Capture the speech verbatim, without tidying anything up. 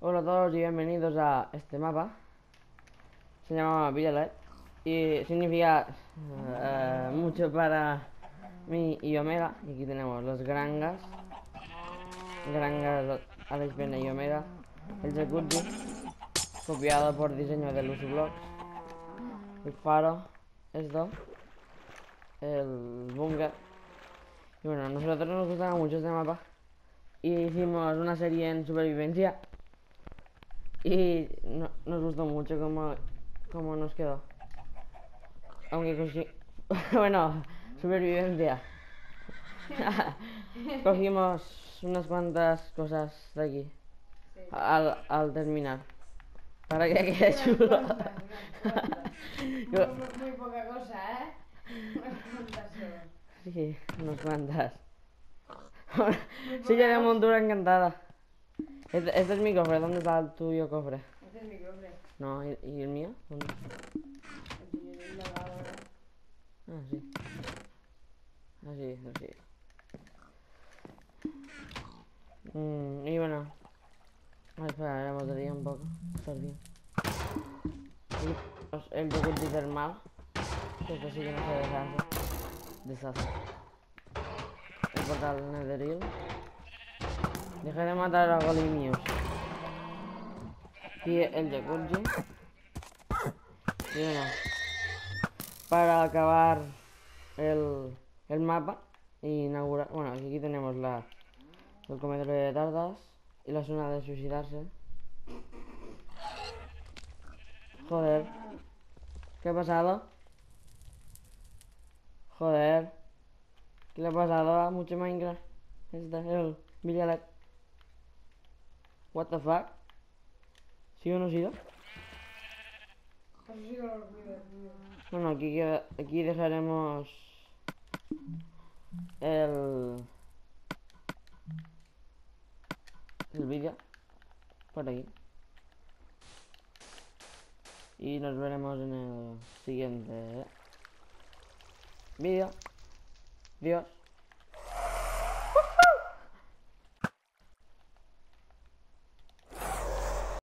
Hola a todos y bienvenidos a este mapa. Se llama Villalet y significa eh, mucho para mí y Omega. Y aquí tenemos los Grangas, Grangas, Alex Pena y Omega. El jacuzzi, copiado por diseño de Lusublocks. El faro, esto. El búnker. Y bueno, a nosotros nos gustaba mucho este mapa y hicimos una serie en supervivencia. Y no, nos gustó mucho cómo, cómo nos quedó. Aunque cosi... bueno, supervivencia. Cogimos unas cuantas cosas de aquí. Sí. Al, al terminar. Para que quede chulo. Cuantas, unas cuantas. Muy, muy poca cosa, ¿eh? Unas cuantas solo. Sí, unas cuantas. Muy Sí que de poca cosa. montura encantada. Este, este es mi cofre, ¿dónde está el tuyo cofre? Este es mi cofre. No, ¿y, y el mío? ¿Dónde? El tuyo es la lavadora. Ah, sí. Así, así. Mm, y bueno. Ay, espera, la batería un poco. Está bien. Aquí tenemos el jacuzzi termal. Que esto sí que no se deshace. Deshace. El portal Netheril. Dejé de matar a Golimius. Aquí el jacuzzi. Y bueno. Para acabar el, el mapa. E inaugurar. Bueno, aquí tenemos la, el comedor de tartas. Y la zona de suicidarse. Joder. ¿Qué ha pasado? Joder. ¿Qué le ha pasado a mucho Minecraft? Este es el Villalet. What the fuck? ¿Sí o no ha sido? Eso sí que lo olvido, tío. Bueno, aquí, queda- aquí dejaremos el, el vídeo por aquí. Y nos veremos en el siguiente vídeo. Adiós.